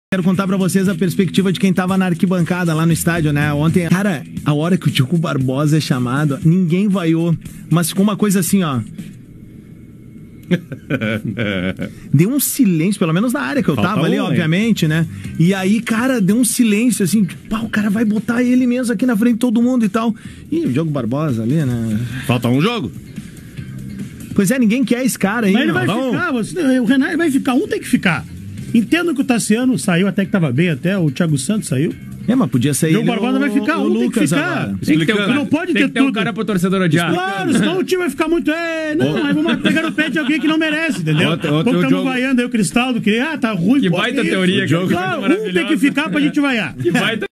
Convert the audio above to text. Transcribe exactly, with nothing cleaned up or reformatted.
Quero contar pra vocês a perspectiva de quem tava na arquibancada lá no estádio, né? Ontem, cara, a hora que o Diogo Barbosa é chamado, ninguém vaiou, mas ficou uma coisa assim, ó. Deu um silêncio, pelo menos na área que eu Falta tava ali, um, obviamente, né? E aí, cara, deu um silêncio assim, tipo, pá, o cara vai botar ele mesmo aqui na frente de todo mundo e tal. E o Diogo Barbosa ali, né? Falta um jogo. Pois é, ninguém quer esse cara aí. Mas ele vai não. ficar, você, o Renan vai ficar, um tem que ficar. Entendo que o Tassiano saiu, até que tava bem, até o Thiago Santos saiu. É, mas podia ser O ele. Barbosa vai ficar, um tem que ficar. Tem que ter um, não pode tem ter que ter tudo. um cara pro torcedor odiar. Claro, senão o time vai ficar muito. É, não, mas vamos pegar no pé de alguém que não merece, entendeu? Outro- outro Como estamos jogo- vaiando aí o Cristaldo, que ah, tá ruim. Que pô, baita isso. teoria, que Claro, um tem que maravilhosa. ficar pra gente vaiar. Que baita